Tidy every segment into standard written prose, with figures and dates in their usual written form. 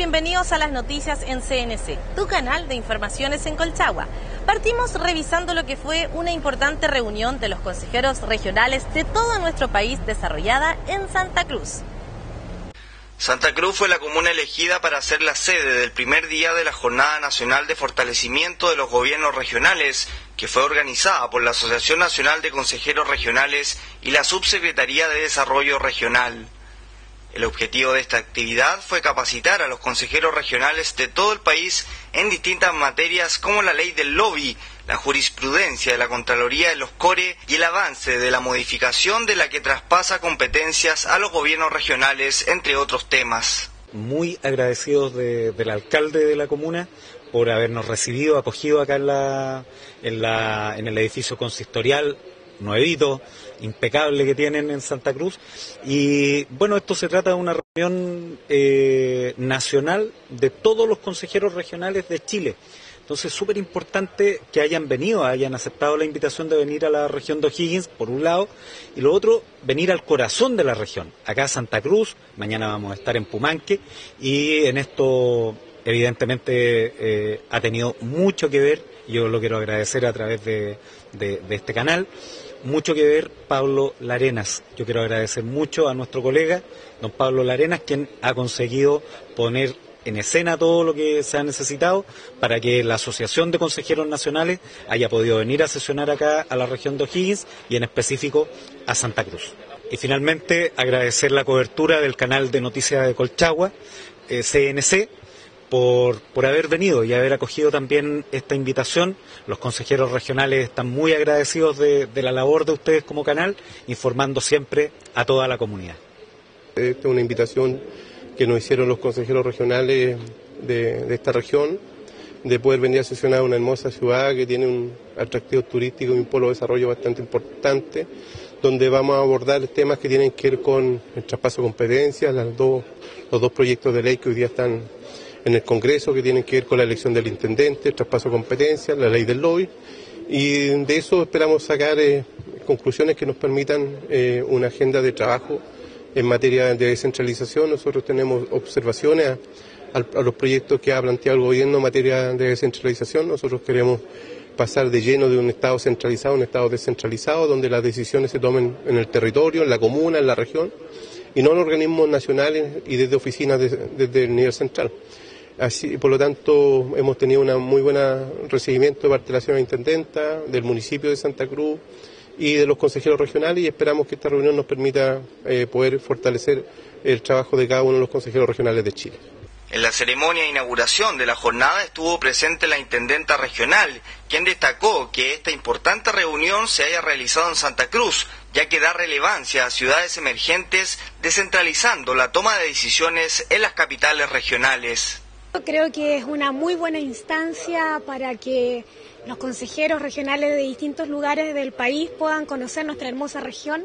bienvenidos a las noticias en CNC, tu canal de informaciones en Colchagua. Partimos revisando lo que fue una importante reunión de los consejeros regionales de todo nuestro país desarrollada en Santa Cruz. Santa Cruz fue la comuna elegida para ser la sede del primer día de la Jornada Nacional de Fortalecimiento de los Gobiernos Regionales, que fue organizada por la Asociación Nacional de Consejeros Regionales y la Subsecretaría de Desarrollo Regional. El objetivo de esta actividad fue capacitar a los consejeros regionales de todo el país en distintas materias como la ley del lobby, la jurisprudencia de la Contraloría de los CORE y el avance de la modificación de la que traspasa competencias a los gobiernos regionales, entre otros temas. Muy agradecidos del alcalde de la comuna por habernos recibido, acogido acá en el edificio consistorial nuevito, impecable que tienen en Santa Cruz. Y bueno, esto se trata de una reunión nacional de todos los consejeros regionales de Chile. Entonces, súper importante que hayan aceptado la invitación de venir a la región de O'Higgins, por un lado, y lo otro, venir al corazón de la región, acá a Santa Cruz. Mañana vamos a estar en Pumanque, y en esto, evidentemente, ha tenido mucho que ver, yo lo quiero agradecer a través de este canal, mucho que ver Pablo Larenas. Yo quiero agradecer mucho a nuestro colega, don Pablo Larenas, quien ha conseguido poner en escena todo lo que se ha necesitado para que la Asociación de Consejeros Nacionales haya podido venir a sesionar acá a la región de O'Higgins y en específico a Santa Cruz. Y finalmente agradecer la cobertura del canal de noticias de Colchagua, CNC, por haber venido y haber acogido también esta invitación. Los consejeros regionales están muy agradecidos de la labor de ustedes como canal, informando siempre a toda la comunidad. Esta es una invitación que nos hicieron los consejeros regionales de esta región, de poder venir a sesionar una hermosa ciudad que tiene un atractivo turístico y un polo de desarrollo bastante importante, donde vamos a abordar temas que tienen que ver con el traspaso de competencias, los dos proyectos de ley que hoy día están en el Congreso, que tienen que ver con la elección del intendente, el traspaso de competencias, la ley del lobby, y de eso esperamos sacar conclusiones que nos permitan una agenda de trabajo en materia de descentralización. Nosotros tenemos observaciones a los proyectos que ha planteado el gobierno en materia de descentralización. Nosotros queremos pasar de lleno de un Estado centralizado a un Estado descentralizado, donde las decisiones se tomen en el territorio, en la comuna, en la región, y no en organismos nacionales y desde oficinas desde el nivel central. Así, por lo tanto, hemos tenido un muy buen recibimiento de parte de la señora intendenta, del municipio de Santa Cruz y de los consejeros regionales, y esperamos que esta reunión nos permita poder fortalecer el trabajo de cada uno de los consejeros regionales de Chile. En la ceremonia de inauguración de la jornada estuvo presente la intendenta regional, quien destacó que esta importante reunión se haya realizado en Santa Cruz, ya que da relevancia a ciudades emergentes, descentralizando la toma de decisiones en las capitales regionales. Creo que es una muy buena instancia para que los consejeros regionales de distintos lugares del país puedan conocer nuestra hermosa región.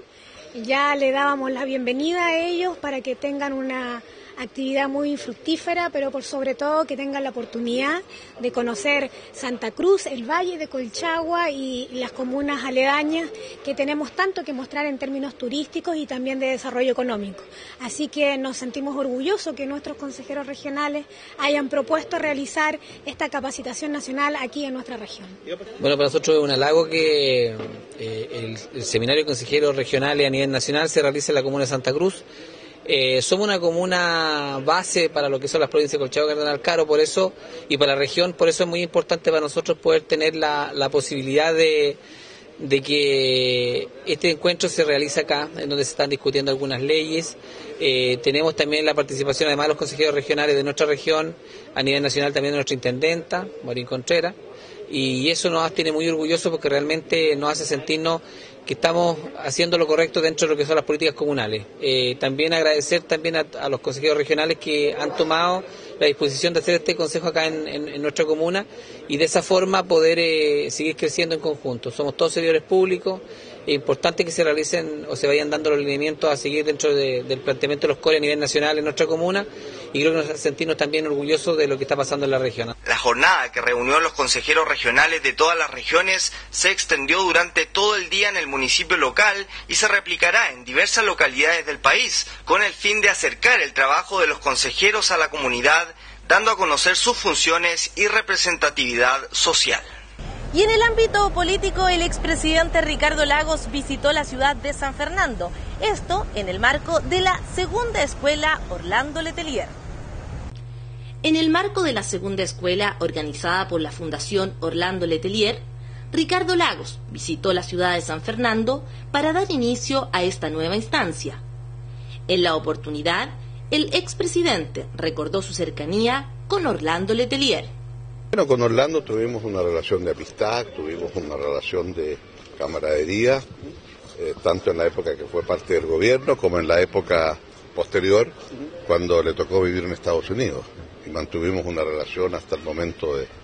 Ya le dábamos la bienvenida a ellos para que tengan una actividad muy fructífera, pero por sobre todo que tengan la oportunidad de conocer Santa Cruz, el Valle de Colchagua y las comunas aledañas, que tenemos tanto que mostrar en términos turísticos y también de desarrollo económico. Así que nos sentimos orgullosos que nuestros consejeros regionales hayan propuesto realizar esta capacitación nacional aquí en nuestra región. Bueno, para nosotros es un halago que el seminario de consejeros regionales a nivel nacional se realice en la comuna de Santa Cruz. Somos una comuna base para lo que son las provincias de Colchagua, Cardenal Caro, por eso, y para la región, por eso es muy importante para nosotros poder tener la posibilidad de que este encuentro se realice acá, en donde se están discutiendo algunas leyes. Tenemos también la participación, además, de los consejeros regionales de nuestra región, a nivel nacional también de nuestra intendenta, Maureen Contreras, y eso nos tiene muy orgullosos porque realmente nos hace sentirnos que estamos haciendo lo correcto dentro de lo que son las políticas comunales. También agradecer también a los consejeros regionales que han tomado la disposición de hacer este consejo acá en nuestra comuna y de esa forma poder seguir creciendo en conjunto. Somos todos servidores públicos, es importante que se realicen o se vayan dando los lineamientos a seguir dentro del planteamiento de los CORE a nivel nacional en nuestra comuna, y creo que nos sentimos también orgullosos de lo que está pasando en la región. La jornada, que reunió a los consejeros regionales de todas las regiones, se extendió durante todo el día en el municipio local y se replicará en diversas localidades del país, con el fin de acercar el trabajo de los consejeros a la comunidad, dando a conocer sus funciones y representatividad social. Y en el ámbito político, el expresidente Ricardo Lagos visitó la ciudad de San Fernando, esto en el marco de la Segunda Escuela Orlando Letelier. En el marco de la Segunda Escuela organizada por la Fundación Orlando Letelier, Ricardo Lagos visitó la ciudad de San Fernando para dar inicio a esta nueva instancia. En la oportunidad, el expresidente recordó su cercanía con Orlando Letelier. Bueno, con Orlando tuvimos una relación de amistad, tuvimos una relación de camaradería, tanto en la época que fue parte del gobierno como en la época posterior, cuando le tocó vivir en Estados Unidos. Y mantuvimos una relación hasta el momento del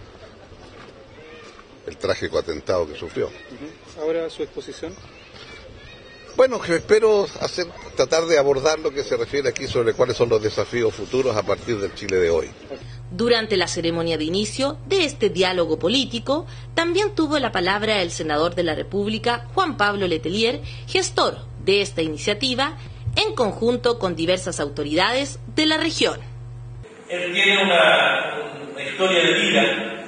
trágico atentado que sufrió. ¿Ahora su exposición? Bueno, que espero tratar de abordar lo que se refiere aquí sobre cuáles son los desafíos futuros a partir del Chile de hoy. Durante la ceremonia de inicio de este diálogo político, también tuvo la palabra el senador de la República, Juan Pablo Letelier, gestor de esta iniciativa, en conjunto con diversas autoridades de la región. Él tiene una historia de vida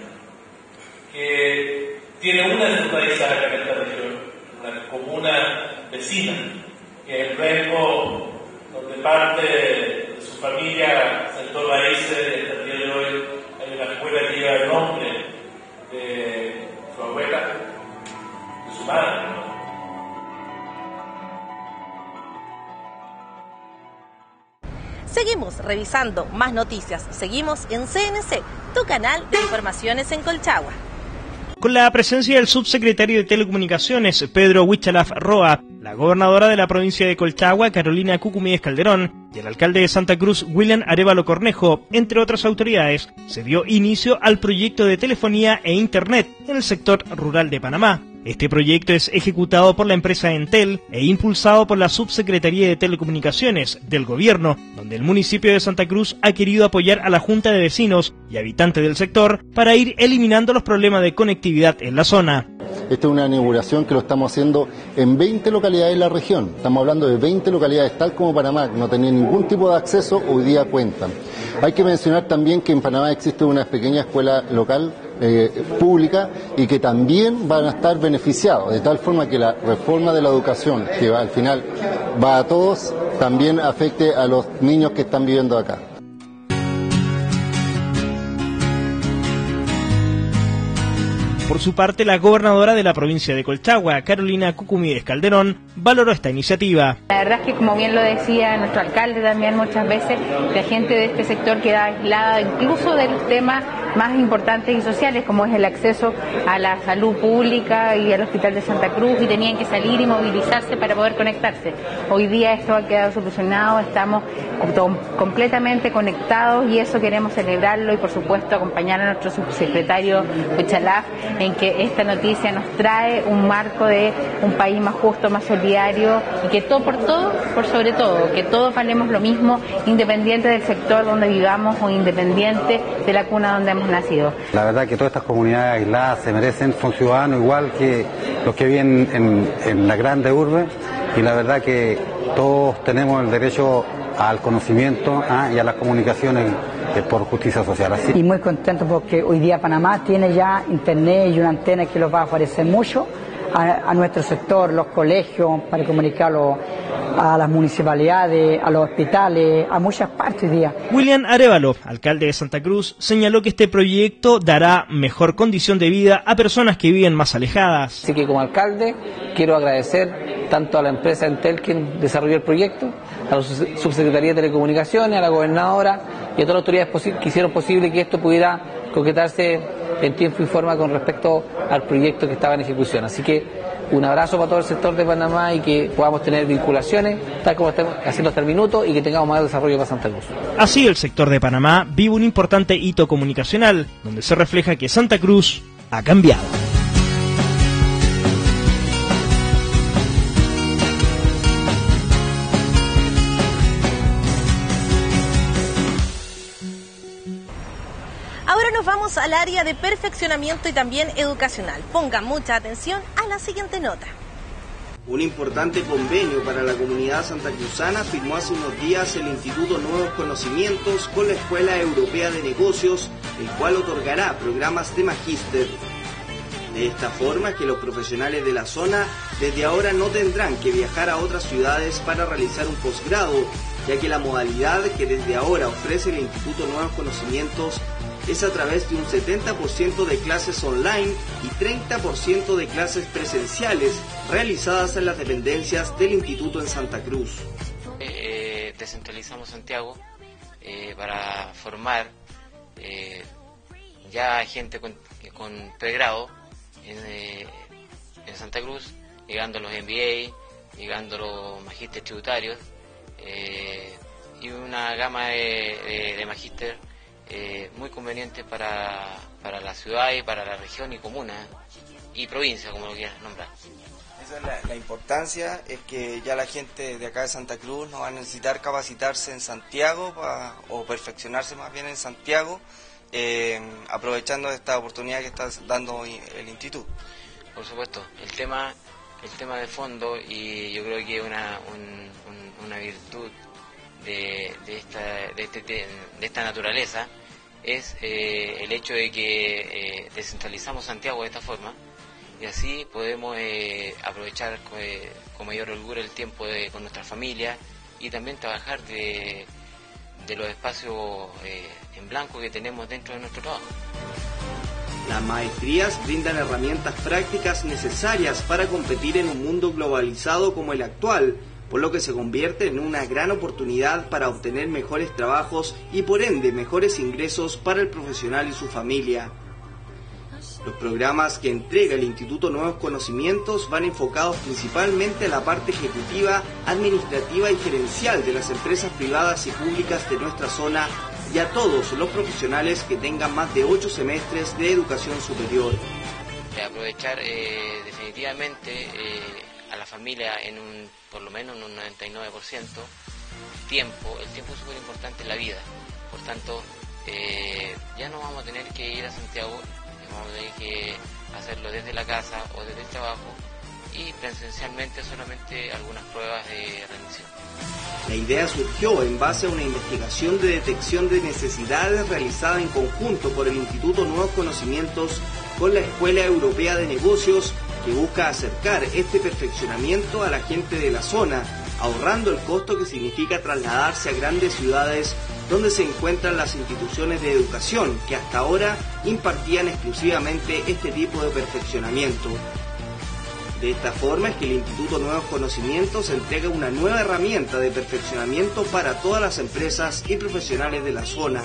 que tiene una de sus raíces acá en esta región, una comuna vecina, que es el Renco, donde parte de su familia sentó raíces, y hasta el día de hoy hay una escuela que lleva el nombre de su abuela, de su madre, ¿no? Seguimos revisando más noticias. Seguimos en CNC, tu canal de informaciones en Colchagua. Con la presencia del subsecretario de Telecomunicaciones, Pedro Huichalaf Roa, la gobernadora de la provincia de Colchagua, Carolina Cucumídez Calderón, y el alcalde de Santa Cruz, William Arévalo Cornejo, entre otras autoridades, se dio inicio al proyecto de telefonía e internet en el sector rural de Panamá. Este proyecto es ejecutado por la empresa Entel e impulsado por la Subsecretaría de Telecomunicaciones del Gobierno, donde el municipio de Santa Cruz ha querido apoyar a la Junta de Vecinos y habitantes del sector para ir eliminando los problemas de conectividad en la zona. Esta es una inauguración que lo estamos haciendo en 20 localidades de la región. Estamos hablando de 20 localidades, tal como Panamá, que no tenían ningún tipo de acceso, hoy día cuentan. Hay que mencionar también que en Panamá existe una pequeña escuela local pública y que también van a estar beneficiados, de tal forma que la reforma de la educación, que al final va a todos, también afecte a los niños que están viviendo acá. Por su parte, la gobernadora de la provincia de Colchagua, Carolina Cucumídez Calderón, valoró esta iniciativa. La verdad es que, como bien lo decía nuestro alcalde también muchas veces, la gente de este sector queda aislada incluso de los temas más importantes y sociales, como es el acceso a la salud pública y al Hospital de Santa Cruz, y tenían que salir y movilizarse para poder conectarse. Hoy día esto ha quedado solucionado, estamos completamente conectados y eso queremos celebrarlo y, por supuesto, acompañar a nuestro subsecretario Huichalaf en que esta noticia nos trae un marco de un país más justo, más solidario y que todo por sobre todo, que todos valemos lo mismo, independiente del sector donde vivamos o independiente de la cuna donde hemos nacido. La verdad que todas estas comunidades aisladas se merecen, son ciudadanos igual que los que viven en la grande urbe, y la verdad que todos tenemos el derecho al conocimiento y a las comunicaciones por justicia social. Así. Y muy contento porque hoy día Panamá tiene ya internet y una antena que los va a favorecer mucho a nuestro sector, los colegios, para comunicarlo a las municipalidades, a los hospitales, a muchas partes hoy día. William Arévalo, alcalde de Santa Cruz, señaló que este proyecto dará mejor condición de vida a personas que viven más alejadas. Así que como alcalde quiero agradecer tanto a la empresa Entel que desarrolló el proyecto, a la Subsecretaría de Telecomunicaciones, a la gobernadora y a todas las autoridades que hicieron posible que esto pudiera concretarse en tiempo y forma con respecto al proyecto que estaba en ejecución. Así que un abrazo para todo el sector de Panamá y que podamos tener vinculaciones, tal como estamos haciendo hasta el minuto, y que tengamos más desarrollo para Santa Cruz. Así, el sector de Panamá vive un importante hito comunicacional, donde se refleja que Santa Cruz ha cambiado. Ahora nos vamos al área de perfeccionamiento y también educacional. Pongan mucha atención a la siguiente nota. Un importante convenio para la comunidad santacruzana firmó hace unos días el Instituto Nuevos Conocimientos con la Escuela Europea de Negocios, el cual otorgará programas de magíster. De esta forma que los profesionales de la zona desde ahora no tendrán que viajar a otras ciudades para realizar un posgrado, ya que la modalidad que desde ahora ofrece el Instituto Nuevos Conocimientos es a través de un 70% de clases online y 30% de clases presenciales realizadas en las dependencias del Instituto en Santa Cruz. Descentralizamos Santiago para formar ya gente con pregrado en Santa Cruz, llegando a los MBA, llegando a los magísteres tributarios y una gama de magíster muy conveniente para la ciudad y para la región y comuna y provincia, como lo quieras nombrar. Esa es la importancia, es que ya la gente de acá de Santa Cruz no va a necesitar capacitarse en Santiago o perfeccionarse más bien en Santiago, aprovechando esta oportunidad que está dando el instituto. Por supuesto, el tema de fondo, y yo creo que una virtud de esta naturaleza es el hecho de que descentralizamos Santiago de esta forma y así podemos aprovechar con mayor holgura el tiempo con nuestra familia y también trabajar de los espacios en blanco que tenemos dentro de nuestro trabajo. Las maestrías brindan herramientas prácticas necesarias para competir en un mundo globalizado como el actual, por lo que se convierte en una gran oportunidad para obtener mejores trabajos y por ende mejores ingresos para el profesional y su familia. Los programas que entrega el Instituto Nuevos Conocimientos van enfocados principalmente a la parte ejecutiva, administrativa y gerencial de las empresas privadas y públicas de nuestra zona y a todos los profesionales que tengan más de 8 semestres de educación superior. Aprovechar definitivamente a la familia por lo menos en un 99% tiempo. El tiempo es súper importante en la vida, por tanto ya no vamos a tener que ir a Santiago, vamos a tener que hacerlo desde la casa o desde el trabajo y presencialmente solamente algunas pruebas de rendición. La idea surgió en base a una investigación de detección de necesidades realizada en conjunto por el Instituto Nuevos Conocimientos con la Escuela Europea de Negocios, que busca acercar este perfeccionamiento a la gente de la zona, ahorrando el costo que significa trasladarse a grandes ciudades donde se encuentran las instituciones de educación que hasta ahora impartían exclusivamente este tipo de perfeccionamiento. De esta forma es que el Instituto Nuevos Conocimientos entrega una nueva herramienta de perfeccionamiento para todas las empresas y profesionales de la zona.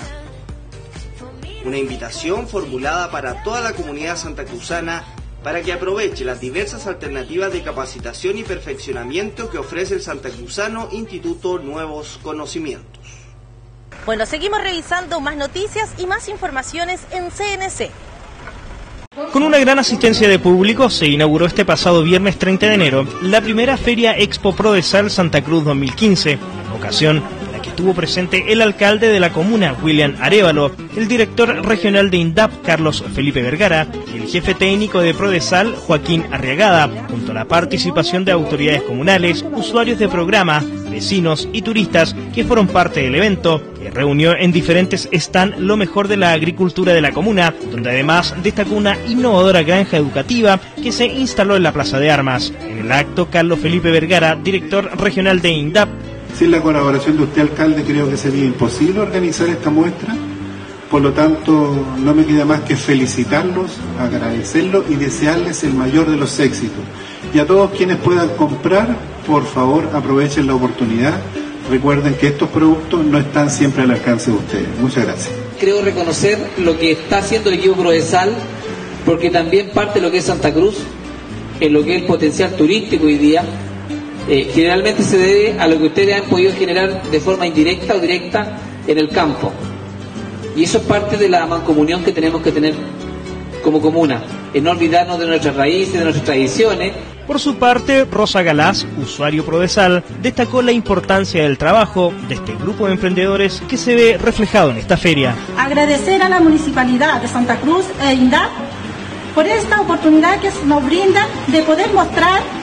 Una invitación formulada para toda la comunidad santacruzana para que aproveche las diversas alternativas de capacitación y perfeccionamiento que ofrece el santacruzano Instituto Nuevos Conocimientos. Bueno, seguimos revisando más noticias y más informaciones en CNC. Con una gran asistencia de público se inauguró este pasado viernes 30 de enero la primera Feria Expo Prodesal Santa Cruz 2015, ocasión en la que estuvo presente el alcalde de la comuna, William Arévalo, el director regional de INDAP, Carlos Felipe Vergara, y el jefe técnico de Prodesal, Joaquín Arriagada, junto a la participación de autoridades comunales, usuarios de programa, vecinos y turistas que fueron parte del evento, que reunió en diferentes stands lo mejor de la agricultura de la comuna, donde además destacó una innovadora granja educativa que se instaló en la Plaza de Armas. En el acto, Carlos Felipe Vergara, director regional de INDAP. Sin la colaboración de usted, alcalde, creo que sería imposible organizar esta muestra. Por lo tanto, no me queda más que felicitarlos, agradecerlos y desearles el mayor de los éxitos. Y a todos quienes puedan comprar, por favor, aprovechen la oportunidad. Recuerden que estos productos no están siempre al alcance de ustedes. Muchas gracias. Creo reconocer lo que está haciendo el equipo Prodesal, porque también parte de lo que es Santa Cruz, en lo que es el potencial turístico hoy día, generalmente se debe a lo que ustedes han podido generar de forma indirecta o directa en el campo. Y eso es parte de la mancomunión que tenemos que tener como comuna, en no olvidarnos de nuestras raíces, de nuestras tradiciones. Por su parte, Rosa Galás, usuario Prodesal, destacó la importancia del trabajo de este grupo de emprendedores que se ve reflejado en esta feria. Agradecer a la Municipalidad de Santa Cruz e INDAP por esta oportunidad que nos brindan de poder mostrar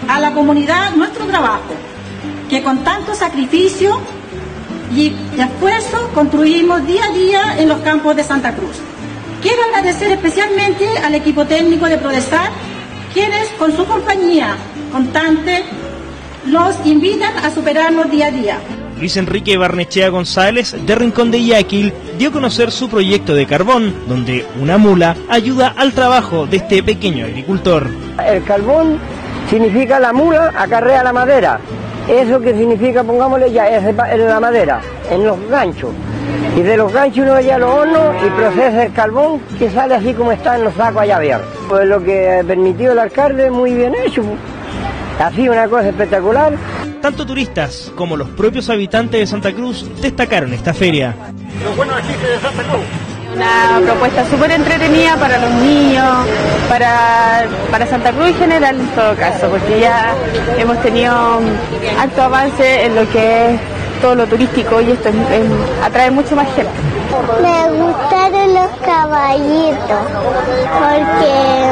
a la comunidad nuestro trabajo, que con tanto sacrificio y esfuerzo construimos día a día en los campos de Santa Cruz. Quiero agradecer especialmente al equipo técnico de Prodesal, quienes con su compañía constante nos invitan a superarnos día a día. Luis Enrique Barnechea González, de Rincón de Yaquil, dio a conocer su proyecto de carbón, donde una mula ayuda al trabajo de este pequeño agricultor. El carbón significa la mula acarrea la madera. Eso que significa, pongámosle ya, es la madera, en los ganchos. Y de los ganchos uno ya los hornos y procesa el carbón que sale así como está en los sacos allá abiertos. Pues lo que permitió el alcalde, muy bien hecho. Así una cosa espectacular. Tanto turistas como los propios habitantes de Santa Cruz destacaron esta feria. Lo bueno aquí de Santa Cruz. Una propuesta súper entretenida para los niños, para Santa Cruz en general en todo caso, porque ya hemos tenido alto avance en lo que es todo lo turístico y esto atrae mucho más gente. Me gustaron los caballitos porque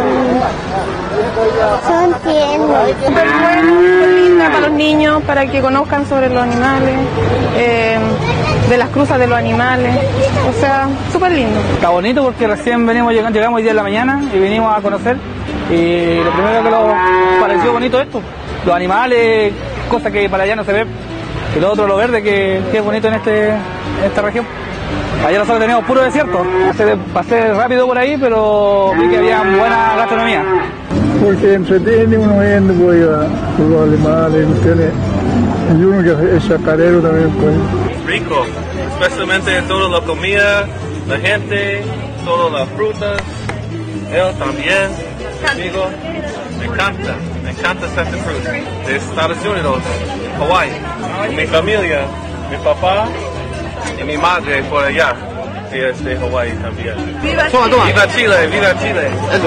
son tiernos. Súper bueno, súper linda para los niños, para que conozcan sobre los animales, de las cruzas de los animales, o sea, súper lindo. Está bonito porque recién llegamos hoy día en la mañana y venimos a conocer y lo primero que nos pareció bonito esto, los animales, cosas que para allá no se ve, y lo otro lo verde que es bonito en esta región. Ayer nosotros teníamos puro desierto, pasé rápido por ahí, pero vi que había buena gastronomía. Porque entretiene, uno viendo pues, los animales, y uno que es chacarero también. Pues. Rico, especialmente toda la comida, la gente, todas las frutas, él también, amigo, me encanta Santa Cruz, de Estados Unidos, Hawái, mi familia, mi papá y mi madre por allá, que es de Hawái también. ¡Viva Chile! ¡Viva Chile! ¡Viva Chile! Eso.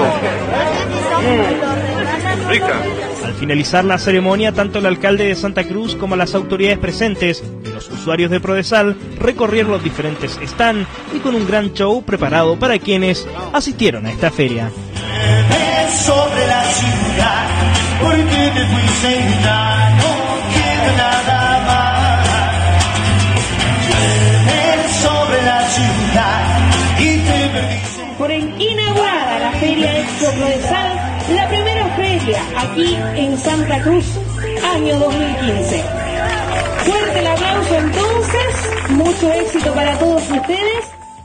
Rica. Al finalizar la ceremonia, tanto el alcalde de Santa Cruz como las autoridades presentes y los usuarios de Prodesal recorrieron los diferentes stands y con un gran show preparado para quienes asistieron a esta feria. Sobre la ciudad, porque te fuiste y ya no queda nada más. Sobre la ciudad y te perdiste. Por inaugurada la Feria Expo Prodesal, la primera feria aquí en Santa Cruz, año 2015. Fuerte el aplauso entonces, mucho éxito para todos ustedes.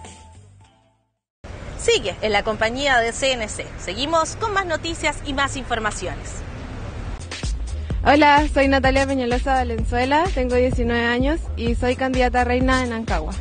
Sigue en la compañía de CNC. Seguimos con más noticias y más informaciones. Hola, soy Natalia Peñalosa Valenzuela, tengo 19 años y soy candidata a reina en Ancagua.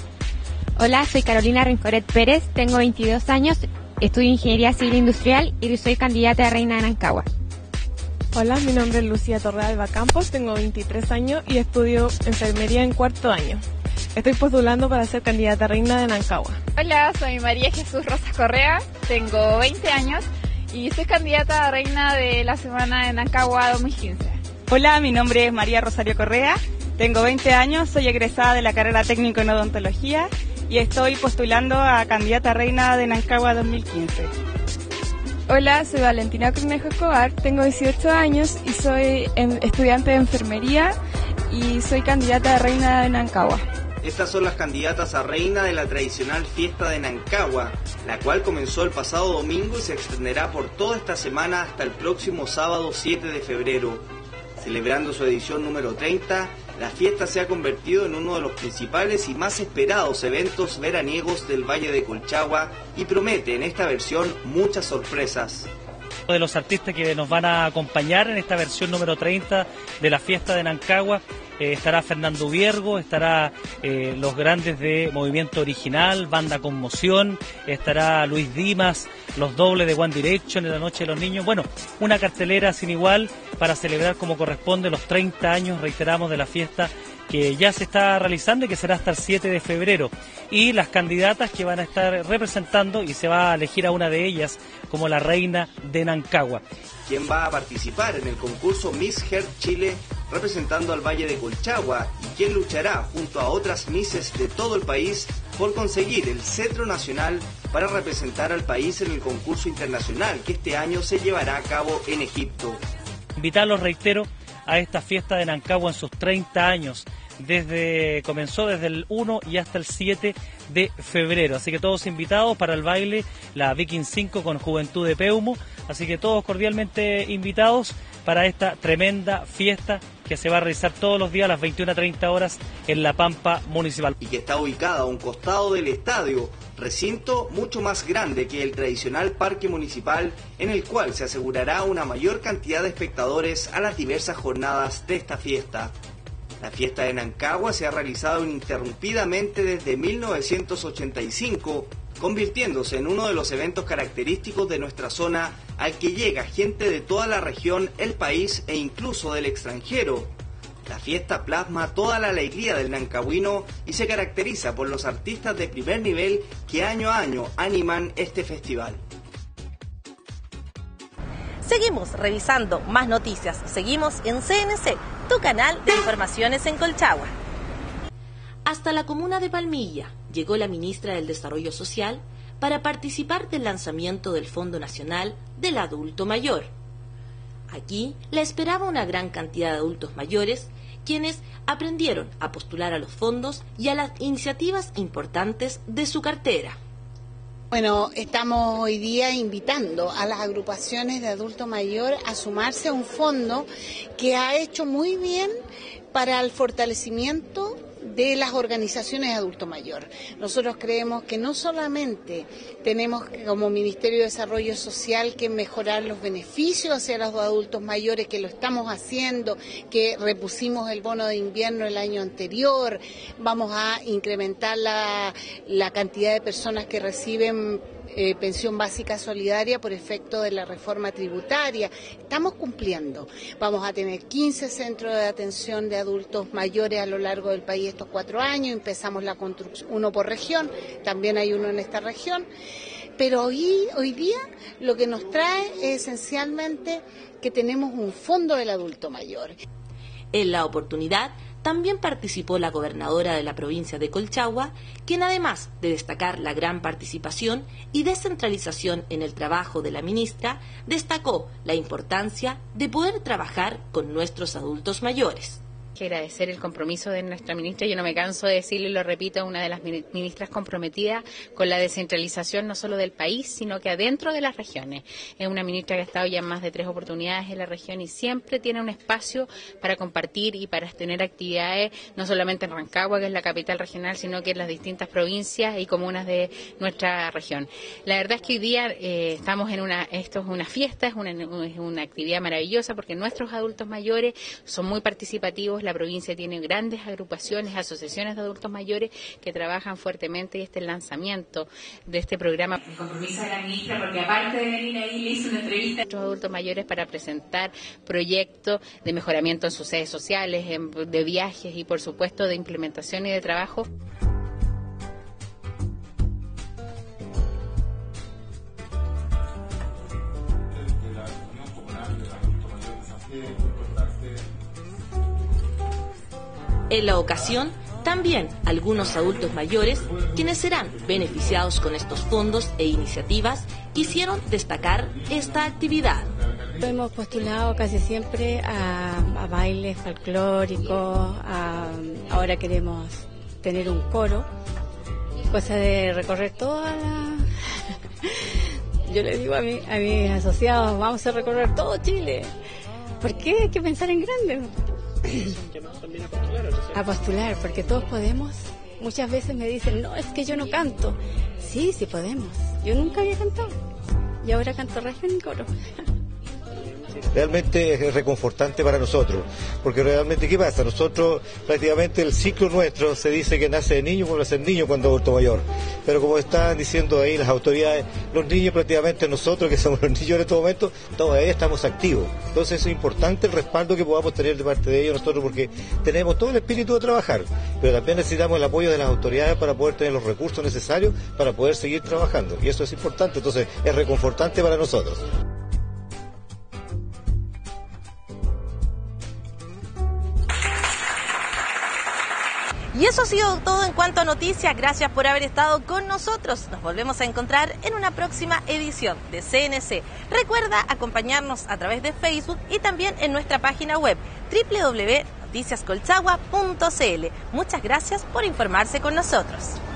Hola, soy Carolina Rincoret Pérez, tengo 22 años, estudio Ingeniería Civil Industrial y soy candidata a reina en Ancagua. Hola, mi nombre es Lucía Torrealba Campos, tengo 23 años y estudio Enfermería en cuarto año. Estoy postulando para ser candidata a reina de Nancagua. Hola, soy María Jesús Rosas Correa, tengo 20 años y soy candidata a reina de la semana de Nancagua 2015. Hola, mi nombre es María Rosario Correa, tengo 20 años, soy egresada de la carrera técnico en odontología y estoy postulando a candidata a reina de Nancagua 2015. Hola, soy Valentina Cornejo Escobar, tengo 18 años y soy estudiante de enfermería y soy candidata a reina de Nancagua. Estas son las candidatas a reina de la tradicional fiesta de Nancagua, la cual comenzó el pasado domingo y se extenderá por toda esta semana hasta el próximo sábado 7 de febrero. Celebrando su edición número 30, la fiesta se ha convertido en uno de los principales y más esperados eventos veraniegos del Valle de Colchagua y promete en esta versión muchas sorpresas. De los artistas que nos van a acompañar en esta versión número 30 de la fiesta de Nancagua, estará Fernando Viergo, estará los grandes de Movimiento Original, Banda Conmoción, estará Luis Dimas, los dobles de One Direction en la Noche de los Niños. Bueno, una cartelera sin igual para celebrar como corresponde los 30 años, reiteramos, de la fiesta que ya se está realizando y que será hasta el 7 de febrero. Y las candidatas que van a estar representando, y se va a elegir a una de ellas como la reina de Nancagua. ¿Quién va a participar en el concurso Miss Heart Chile representando al Valle de Colchagua? ¿Y quién luchará junto a otras misses de todo el país por conseguir el cetro nacional para representar al país en el concurso internacional que este año se llevará a cabo en Egipto? Invitarlos, reitero, a esta fiesta de Nancagua en sus 30 años. Comenzó desde el 1 y hasta el 7 de febrero. Así que todos invitados para el baile, la Viking 5 con Juventud de Peumo. Así que todos cordialmente invitados para esta tremenda fiesta que se va a realizar todos los días a las 21:30 horas en la Pampa Municipal. Y que está ubicada a un costado del estadio, recinto mucho más grande que el tradicional parque municipal, en el cual se asegurará una mayor cantidad de espectadores a las diversas jornadas de esta fiesta. La fiesta de Nancagua se ha realizado ininterrumpidamente desde 1985, convirtiéndose en uno de los eventos característicos de nuestra zona, al que llega gente de toda la región, el país e incluso del extranjero. La fiesta plasma toda la alegría del nancagüino y se caracteriza por los artistas de primer nivel que año a año animan este festival. Seguimos revisando más noticias. Seguimos en CNC, tu canal de informaciones en Colchagua. Hasta la comuna de Palmilla llegó la ministra del Desarrollo Social para participar del lanzamiento del Fondo Nacional del Adulto Mayor. Aquí la esperaba una gran cantidad de adultos mayores, quienes aprendieron a postular a los fondos y a las iniciativas importantes de su cartera. Bueno, estamos hoy día invitando a las agrupaciones de adulto mayor a sumarse a un fondo que ha hecho muy bien para el fortalecimiento de las organizaciones de adulto mayor. Nosotros creemos que no solamente tenemos como Ministerio de Desarrollo Social que mejorar los beneficios hacia los adultos mayores, que lo estamos haciendo, que repusimos el bono de invierno el año anterior, vamos a incrementar la cantidad de personas que reciben pensión básica solidaria por efecto de la reforma tributaria. Estamos cumpliendo. Vamos a tener 15 centros de atención de adultos mayores a lo largo del país estos 4 años. Empezamos la construcción, uno por región, también hay uno en esta región. Pero hoy día lo que nos trae es esencialmente que tenemos un fondo del adulto mayor. En la oportunidad también participó la gobernadora de la provincia de Colchagua, quien además de destacar la gran participación y descentralización en el trabajo de la ministra, destacó la importancia de poder trabajar con nuestros adultos mayores. Agradecer el compromiso de nuestra ministra, yo no me canso de decirlo y lo repito, una de las ministras comprometidas con la descentralización no solo del país, sino que adentro de las regiones. Es una ministra que ha estado ya en más de 3 oportunidades en la región y siempre tiene un espacio para compartir y para tener actividades, no solamente en Rancagua, que es la capital regional, sino que en las distintas provincias y comunas de nuestra región. La verdad es que hoy día estamos esto es una fiesta, es una actividad maravillosa porque nuestros adultos mayores son muy participativos. La provincia tiene grandes agrupaciones, asociaciones de adultos mayores que trabajan fuertemente y el lanzamiento de este programa. El compromiso de la ministra, porque aparte de venir ahí, le hizo una entrevista a nuestros adultos mayores para presentar proyectos de mejoramiento en sus sedes sociales, de viajes y por supuesto de implementación y de trabajo. En la ocasión, también algunos adultos mayores, quienes serán beneficiados con estos fondos e iniciativas, quisieron destacar esta actividad. Hemos postulado casi siempre a bailes folclóricos, ahora queremos tener un coro, cosa de recorrer toda la... Yo le digo a mis asociados, vamos a recorrer todo Chile. ¿Por qué hay que pensar en grande? A postular, porque todos podemos. Muchas veces me dicen, no, es que yo no canto. Sí, sí podemos. Yo nunca había cantado y ahora canto región y coro. Realmente es reconfortante para nosotros, porque realmente, ¿qué pasa? Nosotros, prácticamente el ciclo nuestro se dice que nace de niño, vuelve a ser niño cuando es adulto mayor, pero como están diciendo ahí las autoridades, los niños prácticamente nosotros, que somos los niños en estos momentos, todavía estamos activos. Entonces es importante el respaldo que podamos tener de parte de ellos nosotros, porque tenemos todo el espíritu de trabajar, pero también necesitamos el apoyo de las autoridades para poder tener los recursos necesarios para poder seguir trabajando, y eso es importante, entonces es reconfortante para nosotros. Y eso ha sido todo en cuanto a noticias. Gracias por haber estado con nosotros. Nos volvemos a encontrar en una próxima edición de CNC. Recuerda acompañarnos a través de Facebook y también en nuestra página web www.noticiascolchagua.cl. Muchas gracias por informarse con nosotros.